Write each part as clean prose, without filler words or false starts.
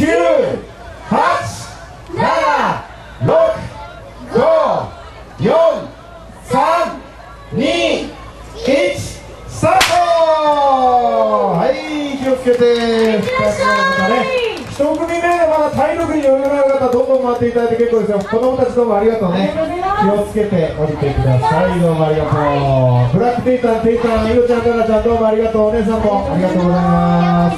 スタート。はい、気をつけて。一組目でまだ体力に余裕がある方、どんどん回っていただいて結構ですよ。子供たちどうもありがとうね。気をつけて降りてください。どうもありがとう。ブラックテイター、テイター、ゆうちゃん、タラちゃん、どうもありがとう。お姉さんもありがとうございます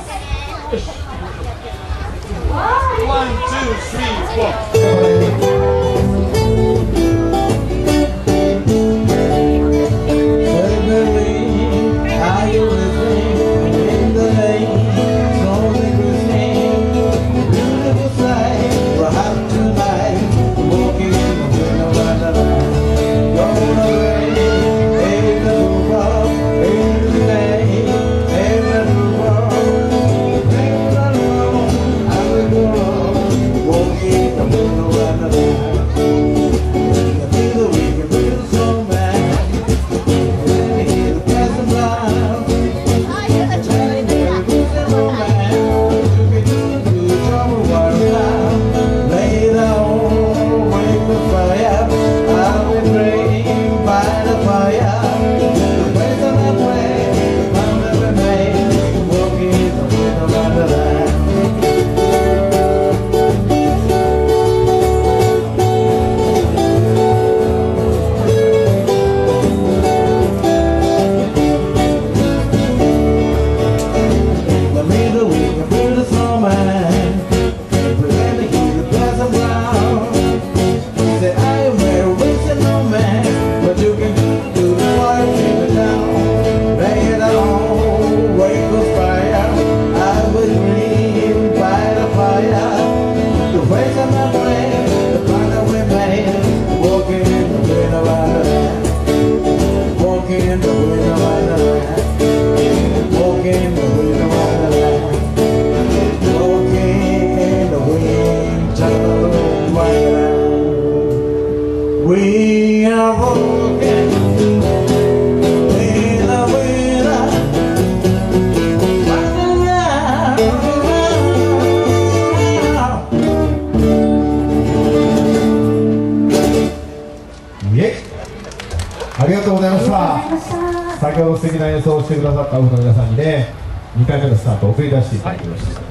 。1、2、3、4。We are walking in the winter,ありがとうございました。先ほど素敵な演奏をしてくださった多くの皆さんにね、2回目のスタートを送り出していただきました。